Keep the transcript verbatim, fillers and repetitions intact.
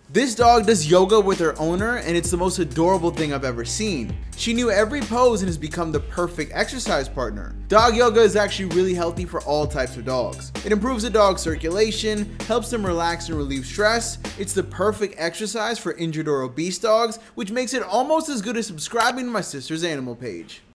This dog does yoga with her owner, and it's the most adorable thing I've ever seen. She knew every pose and has become the perfect exercise partner. Dog yoga is actually really healthy for all types of dogs. It improves a dog's circulation, helps them relax and relieve stress. It's the perfect exercise for injured or obese dogs, which makes it almost as good as subscribing to my sister's animal page.